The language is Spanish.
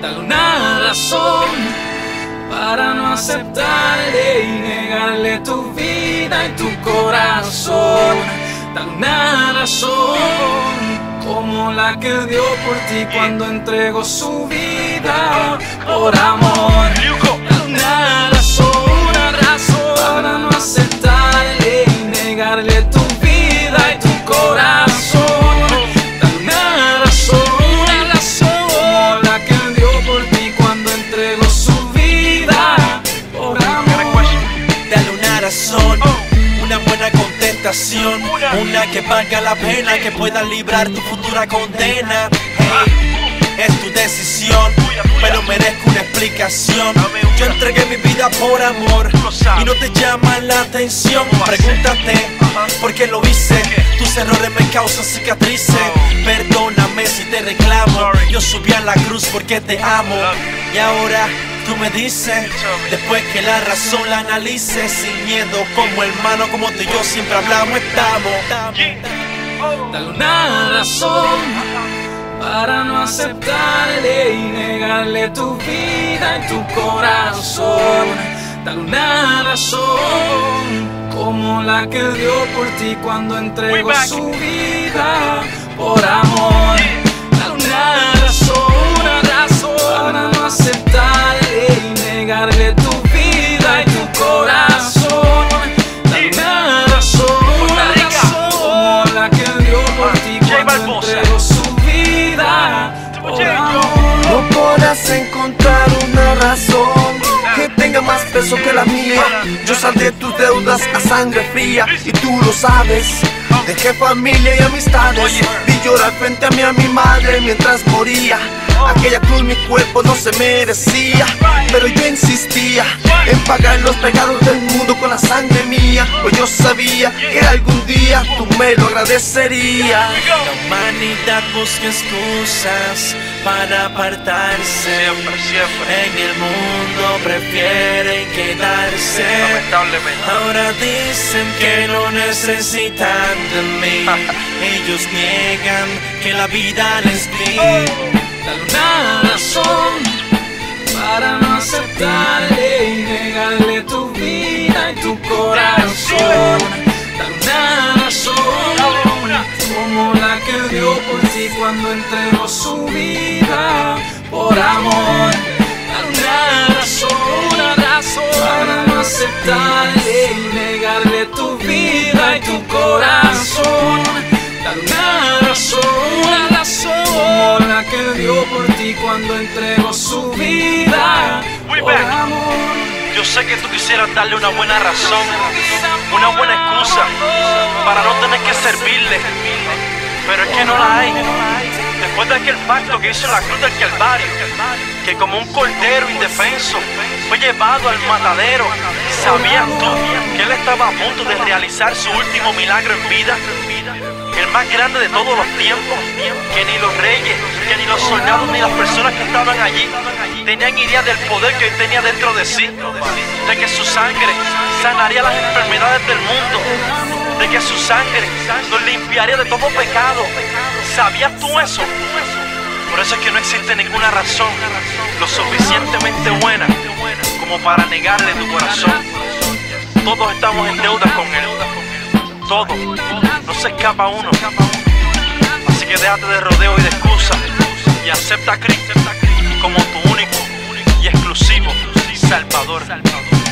Dale una razón para no aceptarle y negarle tu vida y tu corazón. Dale una razón como la que dio por ti cuando entregó su vida por amor. Dale una razón para no aceptarle y negarle tu vida y tu corazón. Dale una razón como la que dio por ti cuando entregó su vida por amor. Dale una razón, una buena contestación, una que valga la pena, que pueda librar tu futura condena. Hey, es tu decisión, pero merezco una explicación. Yo entregué mi vida por amor y no te llama la atención. Pregúntate por qué lo hice. Tus errores me causan cicatrices. Perdóname si te reclamo. Yo subí a la cruz porque te amo. Y ahora tú me dices, después que la razón la analices, sin miedo, como hermano, como tú y yo siempre hablamos, estamos. Dale una razón para no aceptarle y negarle tu vida y tu corazón. Dale una razón como la que dio por ti cuando entregó su vida por amor. Dale una razón para no aceptarle y negarle tu vida y tu corazón. Dale una razón como la que dio por ti cuando entregó su vida por amor. No podrás encontrar una razón que tenga más peso que la mía. Yo saldé tus deudas a sangre fría y tú lo sabes. Dejé familia y amistades, vi llorar frente a mí a mi madre mientras moría. Aquella cruz mi cuerpo no se merecía, pero yo insistía en pagar los pecados del mundo con la sangre mía, pues yo sabía que algún día tú me lo agradecerías. La humanidad busca excusas para apartarse. En el mundo prefieren quedarse. Ahora dicen que no necesitan de mí. Ellos niegan que la vida les di. Dale una razón para no aceptarle y negarle tu vida y tu corazón. Dale una razón como la que dio por ti cuando entregó su vida por amor. Dale una razón para no aceptarle y negarle tu vida y tu corazón. Dale una razón como la que dio por ti cuando entregó su vida por amor. Yo sé que tú quisieras darle una buena razón, una buena excusa para no tener que servirle, pero es que no la hay. Después de aquel pacto que hizo en la cruz del Calvario, que como un cordero indefenso fue llevado al matadero, ¿sabías tú que él estaba a punto de realizar su último milagro en vida? El más grande de todos los tiempos, que ni los reyes, que ni los soldados, ni las personas que estaban allí tenían idea del poder que él tenía dentro de sí, de que su sangre sanaría las enfermedades del mundo, de que su sangre nos limpiaría de todo pecado. ¿Sabías tú eso? Por eso es que no existe ninguna razón lo suficientemente buena como para negarle tu corazón. Todos estamos en deuda con él. Todo, no se escapa uno. Así que déjate de rodeo y de excusas y acepta a Cristo como tu único y exclusivo Salvador.